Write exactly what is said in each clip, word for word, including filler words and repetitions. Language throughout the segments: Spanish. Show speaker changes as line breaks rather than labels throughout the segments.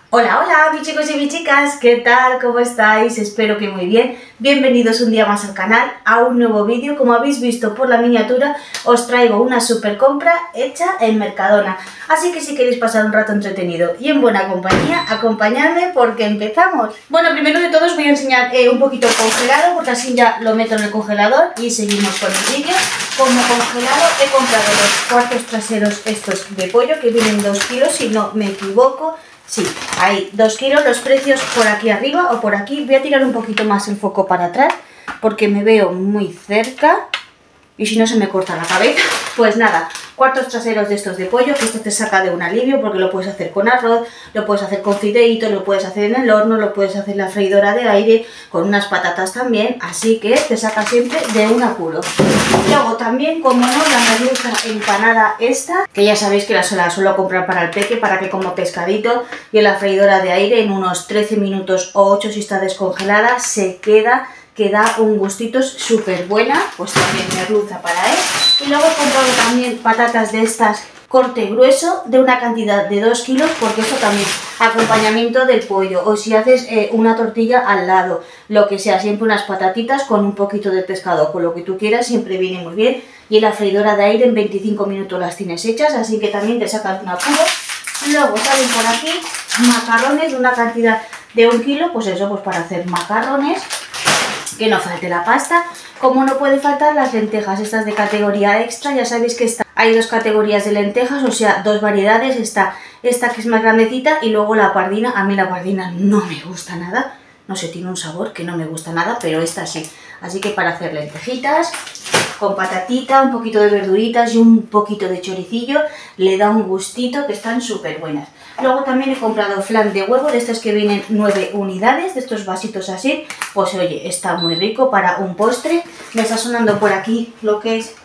Hola, hola, mis chicos y mis chicas, ¿qué tal? ¿Cómo estáis? Espero que muy bien. Bienvenidos un día más al canal, a un nuevo vídeo. Como habéis visto por la miniatura, os traigo una super compra hecha en Mercadona. Así que si queréis pasar un rato entretenido y en buena compañía, acompañadme porque empezamos. Bueno, primero de todo os voy a enseñar eh, un poquito el congelado, porque así ya lo meto en el congelador y seguimos con el vídeo. Como congelado he comprado los cuartos traseros estos de pollo, que vienen dos kilos, si no me equivoco. Sí, hay dos kilos, los precios por aquí arriba o por aquí. Voy a tirar un poquito más el foco para atrás porque me veo muy cerca y si no se me corta la cabeza. Pues nada, cuartos traseros de estos de pollo, que esto te saca de un alivio porque lo puedes hacer con arroz, lo puedes hacer con fideitos, lo puedes hacer en el horno, lo puedes hacer en la freidora de aire, con unas patatas también, así que te saca siempre de un apuro. Luego también, como no, la merluza empanada esta, que ya sabéis que la suelo, suelo comprar para el peque, para que como pescadito, y en la freidora de aire en unos trece minutos o ocho si está descongelada, se queda... que da un gustito súper buena, pues también merluza para él. Y luego he comprado también patatas de estas corte grueso de una cantidad de dos kilos, porque eso también, acompañamiento del pollo, o si haces eh, una tortilla al lado, lo que sea, siempre unas patatitas con un poquito de pescado, con lo que tú quieras, siempre viene muy bien. Y en la freidora de aire en veinticinco minutos las tienes hechas, así que también te sacas un apuro. Luego salen por aquí macarrones de una cantidad de un kilo, pues eso, pues para hacer macarrones. Que no falte la pasta, como no puede faltar las lentejas, estas de categoría extra. Ya sabéis que está, hay dos categorías de lentejas, o sea, dos variedades, está esta que es más grandecita y luego la pardina. A mí la pardina no me gusta nada, no sé, tiene un sabor que no me gusta nada, pero esta sí. Así que para hacer lentejitas, con patatita, un poquito de verduritas y un poquito de choricillo, le da un gustito que están súper buenas. Luego también he comprado flan de huevo, de estos que vienen nueve unidades, de estos vasitos así. Pues oye, está muy rico para un postre. Me está sonando por aquí lo que es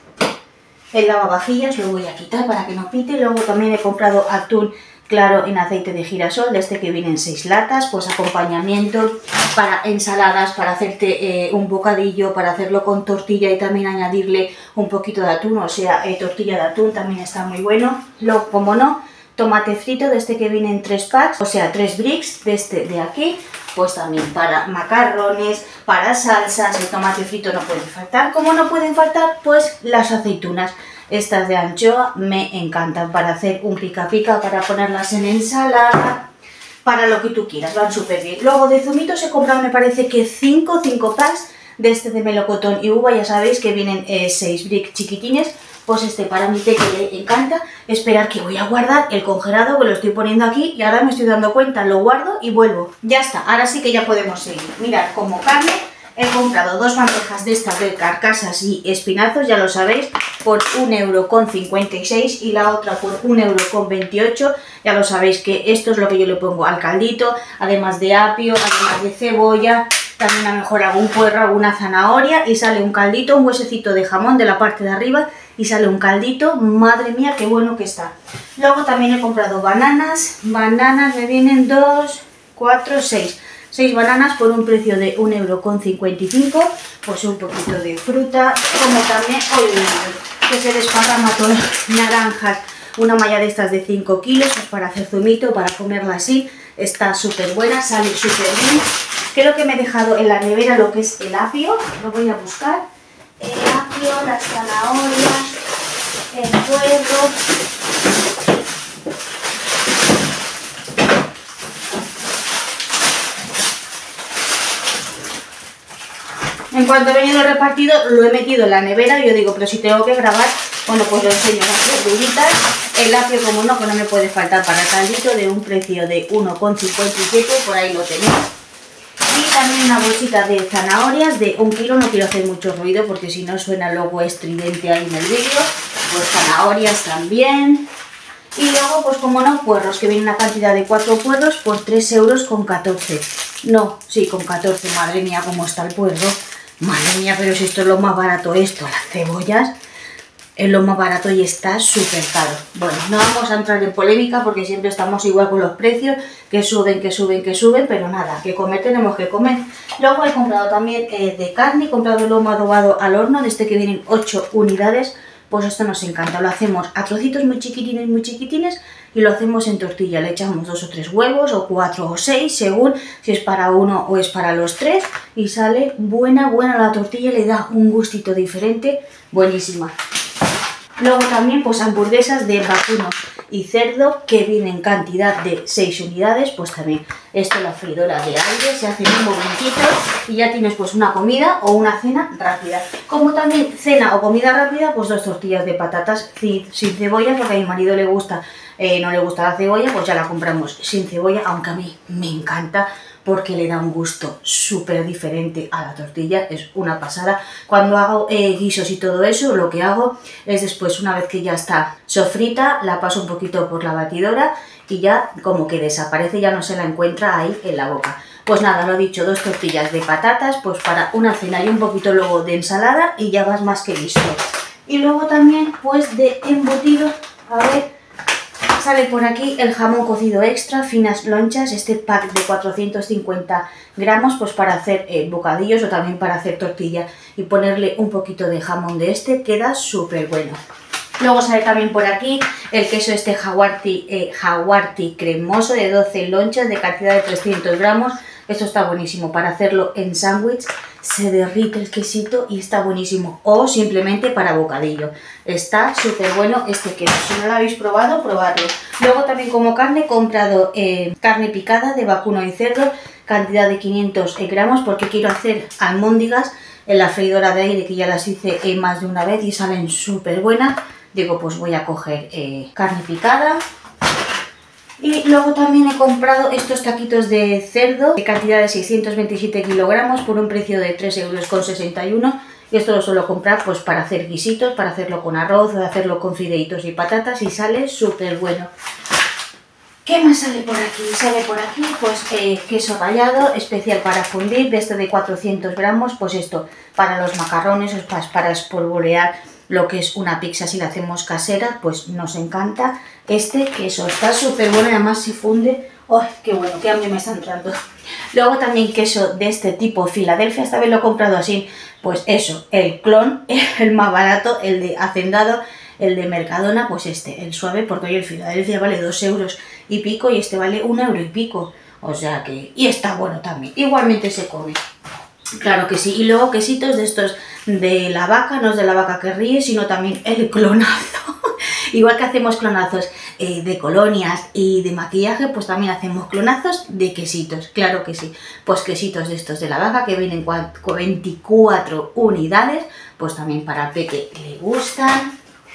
el lavavajillas, lo voy a quitar para que no pite. Luego también he comprado atún claro en aceite de girasol, de este que vienen seis latas, pues acompañamiento para ensaladas, para hacerte eh, un bocadillo, para hacerlo con tortilla y también añadirle un poquito de atún, o sea, eh, tortilla de atún también está muy bueno. Luego, como no, tomate frito de este que viene en tres packs, o sea, tres bricks de este de aquí, pues también para macarrones, para salsas, el tomate frito no puede faltar. Como no pueden faltar, pues las aceitunas. Estas de anchoa me encantan para hacer un pica pica, para ponerlas en ensalada, para lo que tú quieras, van súper bien. Luego de zumitos he comprado, me parece que cinco packs de este de melocotón y uva. Ya sabéis que vienen seis bricks chiquitines. Pues este para mi peque le encanta. Esperar que voy a guardar el congelado, que lo estoy poniendo aquí y ahora me estoy dando cuenta, lo guardo y vuelvo. Ya está, ahora sí que ya podemos seguir. Mirad, como carne he comprado dos bandejas de estas de carcasas y espinazos, ya lo sabéis, por un euro con cincuenta y seis y la otra por un euro con veintiocho. Ya lo sabéis que esto es lo que yo le pongo al caldito, además de apio, además de cebolla. También a lo mejor hago un puerro, alguna zanahoria y sale un caldito, un huesecito de jamón de la parte de arriba y sale un caldito. Madre mía, qué bueno que está. Luego también he comprado bananas. Bananas me vienen dos, cuatro, seis. seis bananas por un precio de un euro con cincuenta y cinco. Pues un poquito de fruta, como también, uy, que se desparrama todo, naranjas. Una malla de estas de cinco kilos, pues para hacer zumito, para comerla así. Está súper buena, sale súper bien. Creo que me he dejado en la nevera lo que es el apio, lo voy a buscar. El apio, las zanahorias, el puerro. En cuanto he venido repartido, lo he metido en la nevera y yo digo, pero si tengo que grabar, bueno, pues lo enseño, las verduritas. El apio, como no, que no me puede faltar para el caldito, de un precio de uno con cincuenta y siete, por ahí lo tenéis. Y también una bolsita de zanahorias de un kilo, no quiero hacer mucho ruido porque si no suena luego estridente ahí en el vídeo. Pues zanahorias también. Y luego, pues como no, puerros, que viene una cantidad de cuatro puerros por tres euros con catorce. No, sí, con catorce, madre mía, cómo está el puerro. Madre mía, pero si esto es lo más barato esto, las cebollas es lo más barato y está súper caro. Bueno, no vamos a entrar en polémica porque siempre estamos igual con los precios, que suben, que suben, que suben, pero nada, que comer tenemos que comer. Luego he comprado también eh, de carne, he comprado el lomo adobado al horno, de este que vienen ocho unidades, pues esto nos encanta, lo hacemos a trocitos muy chiquitines, muy chiquitines, y lo hacemos en tortilla. Le echamos dos o tres huevos, o cuatro o seis, según si es para uno o es para los tres, y sale buena, buena la tortilla, le da un gustito diferente, buenísima. Luego también pues hamburguesas de vacuno y cerdo que vienen en cantidad de seis unidades, pues también esto en la freidora de aire, se hace en un momentito y ya tienes pues una comida o una cena rápida. Como también cena o comida rápida, pues dos tortillas de patatas sin, sin cebolla, porque a mi marido le gusta, eh, no le gusta la cebolla, pues ya la compramos sin cebolla, aunque a mí me encanta porque le da un gusto súper diferente a la tortilla, es una pasada. Cuando hago eh, guisos y todo eso, lo que hago es después, una vez que ya está sofrita, la paso un poquito por la batidora y ya como que desaparece, ya no se la encuentra ahí en la boca. Pues nada, lo dicho, dos tortillas de patatas, pues para una cena y un poquito luego de ensalada y ya vas más que listo. Y luego también pues de embutido, a ver, sale por aquí el jamón cocido extra, finas lonchas, este pack de cuatrocientos cincuenta gramos, pues para hacer eh, bocadillos o también para hacer tortilla y ponerle un poquito de jamón de este, queda súper bueno. Luego sale también por aquí el queso este Havarti, eh, Havarti cremoso de doce lonchas de cantidad de trescientos gramos. Esto está buenísimo para hacerlo en sándwich, se derrite el quesito y está buenísimo. O simplemente para bocadillo. Está súper bueno este queso. Si no lo habéis probado, probadlo. Luego también como carne he comprado eh, carne picada de vacuno y cerdo, cantidad de quinientos gramos, porque quiero hacer almóndigas en la freidora de aire, que ya las hice eh, más de una vez y salen súper buenas. Digo, pues voy a coger eh, carne picada. Y luego también he comprado estos taquitos de cerdo de cantidad de seiscientos veintisiete kilogramos por un precio de tres euros con sesenta y uno. Y esto lo suelo comprar pues para hacer guisitos, para hacerlo con arroz o hacerlo con fideitos y patatas y sale súper bueno. ¿Qué más sale por aquí? Sale por aquí pues eh, queso rallado especial para fundir, de este de cuatrocientos gramos, pues esto para los macarrones, pues para espolvorear lo que es una pizza si la hacemos casera, pues nos encanta este queso, está súper bueno y además se funde. ¡Ay, qué bueno! ¡Qué hambre me está entrando! Luego también queso de este tipo Filadelfia, esta vez lo he comprado así, pues eso, el clon, el más barato, el de Hacendado, el de Mercadona, pues este, el suave, porque hoy el Filadelfia vale dos euros y pico y este vale un euro y pico, o sea que, y está bueno también, igualmente se come. Claro que sí. Y luego quesitos de estos de la vaca, no es de la vaca que ríe, sino también el clonazo. Igual que hacemos clonazos eh, de colonias y de maquillaje, pues también hacemos clonazos de quesitos, claro que sí. Pues quesitos de estos de la vaca que vienen con veinticuatro unidades, pues también para el peque le gustan.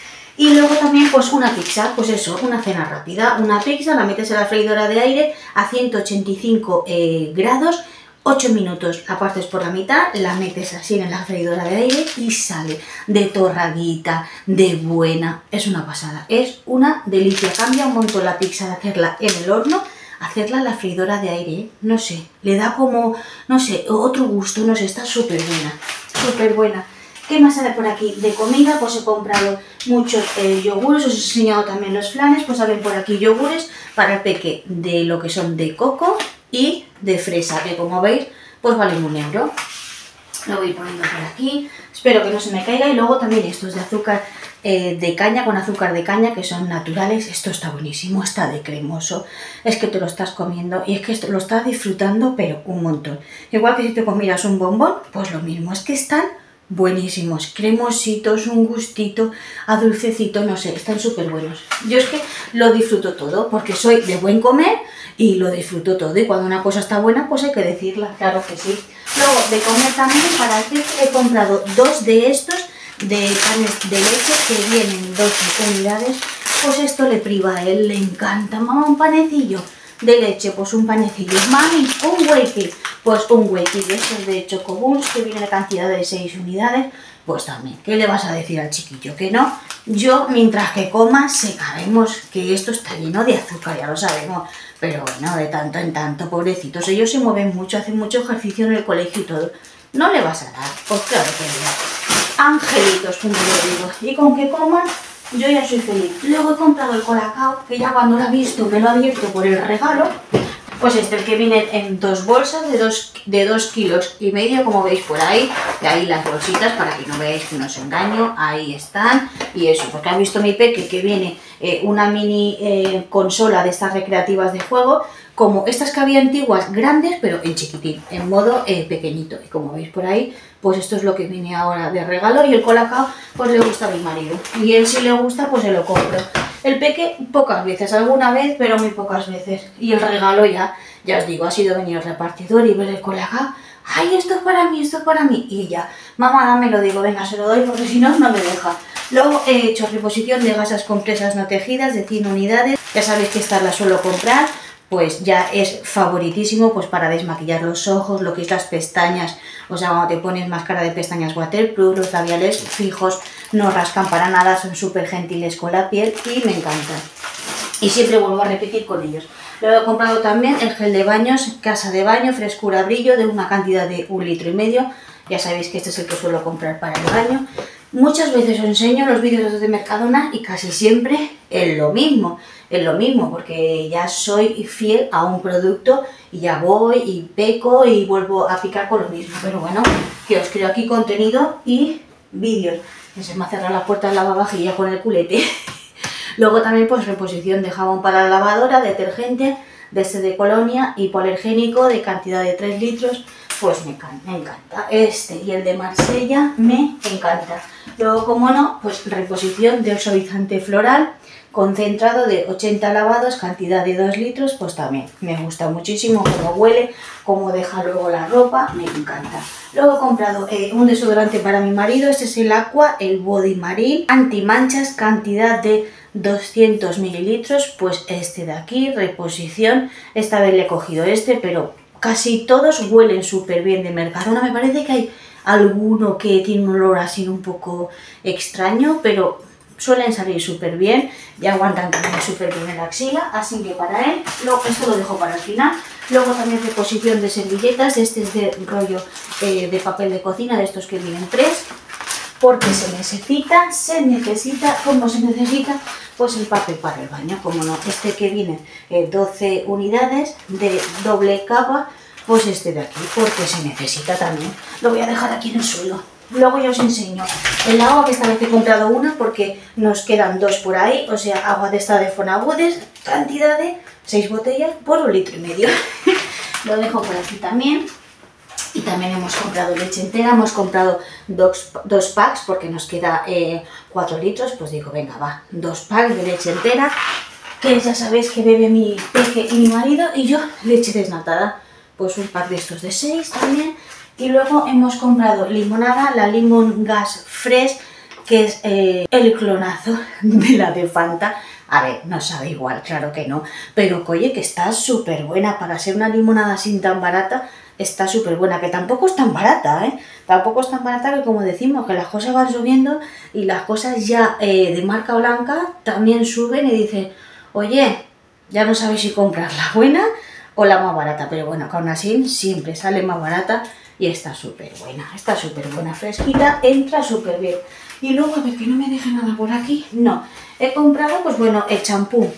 Y luego también pues una pizza, pues eso, una cena rápida. Una pizza la metes en la freidora de aire a ciento ochenta y cinco eh, grados, ocho minutos, la partes por la mitad, la metes así en la freidora de aire y sale de torradita, de buena. Es una pasada, es una delicia. Cambia un montón la pizza de hacerla en el horno, hacerla en la freidora de aire, ¿eh? No sé, le da como, no sé, otro gusto, no sé, está súper buena, súper buena. ¿Qué más sale por aquí? De comida, pues he comprado muchos eh, yogures, os he enseñado también los flanes, pues salen por aquí yogures para el peque de lo que son de coco y de fresa, que como veis, pues valen un euro. Lo voy poniendo por aquí, espero que no se me caiga. Y luego también estos de azúcar eh, de caña, con azúcar de caña, que son naturales. Esto está buenísimo, está de cremoso. Es que te lo estás comiendo y es que esto lo estás disfrutando, pero un montón. Igual que si te comieras un bombón, pues lo mismo, es que están buenísimos, cremositos, un gustito, a dulcecito, no sé, están súper buenos. Yo es que lo disfruto todo, porque soy de buen comer y lo disfruto todo. Y cuando una cosa está buena, pues hay que decirla, claro que sí. Luego, de comer también, para el peque he comprado dos de estos, de panes de leche, que vienen dos unidades. Pues esto le priva a él, le encanta. Mamá, un panecillo de leche, pues un panecillo. Mami, un wakey, pues un wakey de estos de Chocobuns, que viene la cantidad de seis unidades. Pues también, ¿qué le vas a decir al chiquillo? Que no. Yo, mientras que coma, sabemos que esto está lleno de azúcar, ya lo sabemos. Pero bueno, de tanto en tanto, pobrecitos. Ellos se mueven mucho, hacen mucho ejercicio en el colegio y todo. ¿No le vas a dar? Pues claro que no. Angelitos, como yo digo. Y con que coman, yo ya soy feliz. Luego he comprado el Colacao, que ya cuando lo he visto, me lo ha abierto por el regalo. Pues este, el que viene en dos bolsas de dos, de dos kilos y medio, como veis por ahí. De ahí las bolsitas, para que no veáis que no os engaño. Ahí están. Y eso, porque ha visto mi peque que viene eh, una mini eh, consola de estas recreativas de juego, como estas que había antiguas, grandes, pero en chiquitín, en modo eh, pequeñito. Y como veis por ahí, pues esto es lo que viene ahora de regalo. Y el Colacao, pues le gusta a mi marido. Y él, si le gusta, pues se lo compro. El Peque, pocas veces, alguna vez, pero muy pocas veces. Y el regalo ya, ya os digo, ha sido venir el repartidor y ver el Colacao. ¡Ay, esto es para mí, esto es para mí! Y ya, mamá, dámelo, digo, venga, se lo doy porque si no, no me deja. Luego he hecho reposición de gasas compresas no tejidas de cien unidades. Ya sabéis que estas las suelo comprar, pues ya es favoritísimo pues para desmaquillar los ojos, lo que es las pestañas. O sea, cuando te pones máscara de pestañas waterproof, los labiales fijos no rascan para nada, son súper gentiles con la piel y me encantan. Y siempre vuelvo a repetir con ellos. Luego he comprado también el gel de baños, Casa de Baño, Frescura Brillo, de una cantidad de un litro y medio. Ya sabéis que este es el que suelo comprar para el baño. Muchas veces os enseño los vídeos de Mercadona y casi siempre es lo mismo. Es lo mismo porque ya soy fiel a un producto y ya voy y peco y vuelvo a picar con lo mismo. Pero bueno, que os creo aquí contenido y vídeos. Que se me ha cerrado la puerta del lavavajillas con el culete. Luego también pues reposición de jabón para la lavadora, detergente, de este de Colonia, hipoalergénico de cantidad de tres litros, pues me encanta, me encanta. Este y el de Marsella me encanta. Luego, como no, pues reposición de suavizante floral, concentrado de ochenta lavados, cantidad de dos litros, pues también me gusta muchísimo cómo huele, cómo deja luego la ropa, me encanta. Luego he comprado eh, un desodorante para mi marido, este es el Aqua, el Body Marine, antimanchas, cantidad de doscientos mililitros, pues este de aquí, reposición. Esta vez le he cogido este, pero casi todos huelen súper bien de Mercadona. Me parece que hay alguno que tiene un olor así un poco extraño, pero suelen salir súper bien y aguantan también súper bien en la axila, así que para él, luego, esto lo dejo para el final. Luego también reposición de servilletas, este es de rollo eh, de papel de cocina, de estos que vienen tres, porque se necesita, se necesita, ¿cómo se necesita? Pues el papel para el baño, como no, este que viene eh, doce unidades de doble capa, pues este de aquí, porque se necesita también. Lo voy a dejar aquí en el suelo. Luego ya os enseño el agua, que esta vez he comprado una porque nos quedan dos por ahí, o sea, agua de esta de Fonagudes, cantidad de seis botellas por un litro y medio. Lo dejo por aquí también. Y también hemos comprado leche entera, hemos comprado dos, dos packs porque nos queda eh, cuatro litros, pues digo, venga, va, dos packs de leche entera, que ya sabéis que bebe mi Peque y mi marido, y yo leche desnatada, pues un pack de estos de seis también. Y luego hemos comprado limonada, la Limon Gas Fresh, que es eh, el clonazo de la de Fanta. A ver, no sabe igual, claro que no, pero oye, que está súper buena para ser una limonada así tan barata. Está súper buena, que tampoco es tan barata, ¿eh? Tampoco es tan barata que, como decimos, que las cosas van subiendo y las cosas ya eh, de marca blanca también suben y dicen, oye, ya no sabéis si comprar la buena o la más barata, pero bueno, que aún así siempre sale más barata y está súper buena, está súper buena, fresquita, entra súper bien. Y luego, a ver, que no me deje nada por aquí, no, he comprado, pues bueno, el champú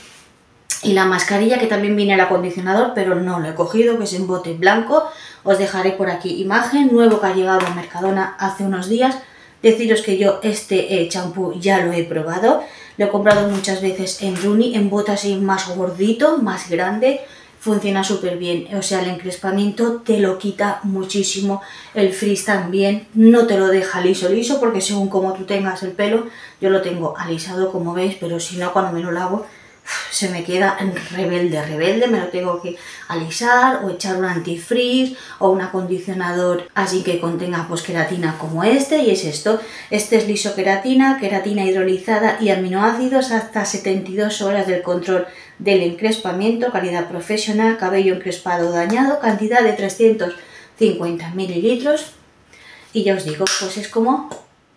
y la mascarilla, que también viene el acondicionador, pero no lo he cogido, que es en bote blanco. Os dejaré por aquí imagen, nuevo que ha llegado a Mercadona hace unos días. Deciros que yo este champú eh, ya lo he probado, lo he comprado muchas veces en Druni, en bote así más gordito, más grande, funciona súper bien, o sea, el encrespamiento te lo quita muchísimo, el frizz también, no te lo deja liso liso, porque según como tú tengas el pelo, yo lo tengo alisado como veis, pero si no, cuando me lo lavo, se me queda rebelde, rebelde, me lo tengo que alisar o echar un antifreeze o un acondicionador así que contenga pues queratina como este, y es esto. Este es lisoqueratina, queratina hidrolizada y aminoácidos, hasta setenta y dos horas del control del encrespamiento, calidad profesional, cabello encrespado o dañado, cantidad de trescientos cincuenta mililitros, y ya os digo, pues es como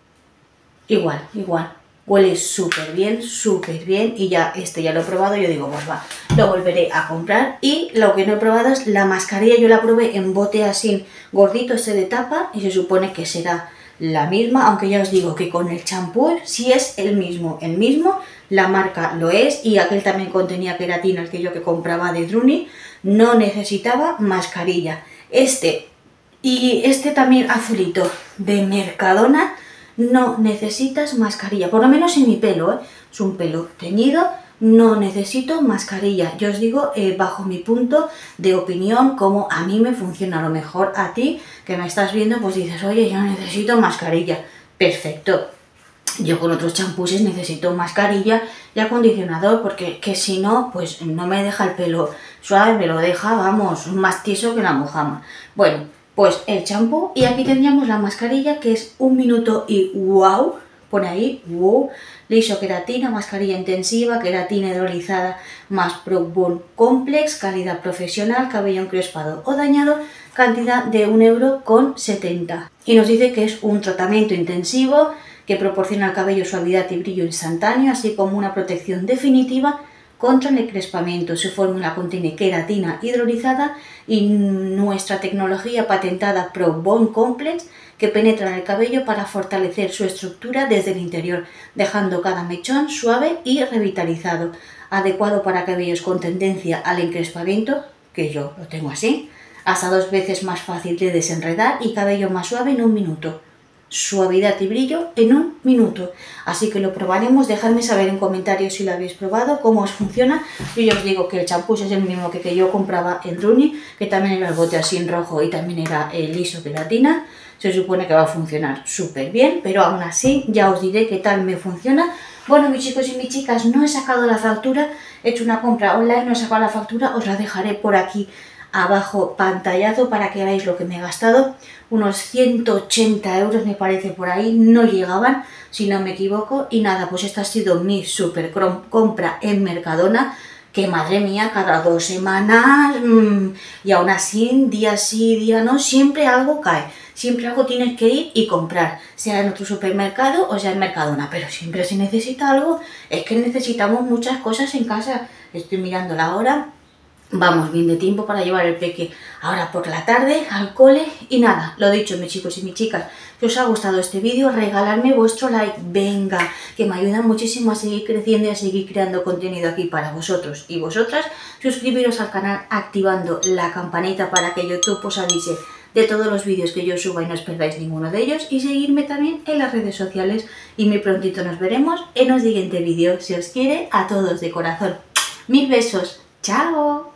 igual, igual. Huele súper bien, súper bien, y ya este ya lo he probado, yo digo, pues va, lo volveré a comprar. Y lo que no he probado es la mascarilla, yo la probé en bote así gordito, este de tapa, y se supone que será la misma, aunque ya os digo que con el champú sí es el mismo, el mismo, la marca lo es, y aquel también contenía queratina, el que yo que compraba de Druni, no necesitaba mascarilla. Este y este también azulito de Mercadona, no necesitas mascarilla, por lo menos en mi pelo, ¿eh? Es un pelo teñido, no necesito mascarilla. Yo os digo, eh, bajo mi punto de opinión, cómo a mí me funciona. A lo mejor a ti, que me estás viendo, pues dices, oye, yo necesito mascarilla. Perfecto. Yo con otros champús necesito mascarilla y acondicionador, porque que si no, pues no me deja el pelo suave, me lo deja, vamos, más tieso que la mojama. Bueno, pues el champú, y aquí tendríamos la mascarilla, que es un minuto y wow, pone ahí, wow, liso queratina, mascarilla intensiva, queratina hidrolizada más Pro Bond Complex, calidad profesional, cabello encrespado o dañado, cantidad de un euro con setenta. Y nos dice que es un tratamiento intensivo que proporciona al cabello suavidad y brillo instantáneo, así como una protección definitiva contra el encrespamiento. Su fórmula contiene queratina hidrolizada y nuestra tecnología patentada Pro Bond Complex, que penetra en el cabello para fortalecer su estructura desde el interior, dejando cada mechón suave y revitalizado, adecuado para cabellos con tendencia al encrespamiento, que yo lo tengo así, hasta dos veces más fácil de desenredar y cabello más suave en un minuto. Suavidad y brillo en un minuto. Así que lo probaremos. Dejadme saber en comentarios si lo habéis probado, cómo os funciona. Yo ya os digo que el champú es el mismo que, que yo compraba en Runi, que también era el bote así en rojo y también era el liso queratina. Se supone que va a funcionar súper bien, pero aún así ya os diré qué tal me funciona. Bueno, mis chicos y mis chicas, no he sacado la factura, he hecho una compra online, no he sacado la factura, os la dejaré por aquí abajo pantallazo para que veáis lo que me he gastado. Unos ciento ochenta euros me parece, por ahí no llegaban, si no me equivoco. Y nada, pues esta ha sido mi super compra en Mercadona, que madre mía, cada dos semanas mmm, y aún así, día sí, día no, siempre algo cae, siempre algo tienes que ir y comprar, sea en otro supermercado o sea en Mercadona, pero siempre se necesita algo. Es que necesitamos muchas cosas en casa. Estoy mirando la hora. Vamos bien de tiempo para llevar el peque ahora por la tarde al cole. Y nada, lo dicho, mis chicos y mis chicas, que os ha gustado este vídeo, regaladme vuestro like, venga, que me ayuda muchísimo a seguir creciendo y a seguir creando contenido aquí para vosotros y vosotras. Suscribiros al canal activando la campanita para que YouTube os avise de todos los vídeos que yo suba y no os perdáis ninguno de ellos, y seguirme también en las redes sociales. Y muy prontito nos veremos en un siguiente vídeo, si os quiere, a todos de corazón. Mil besos, chao.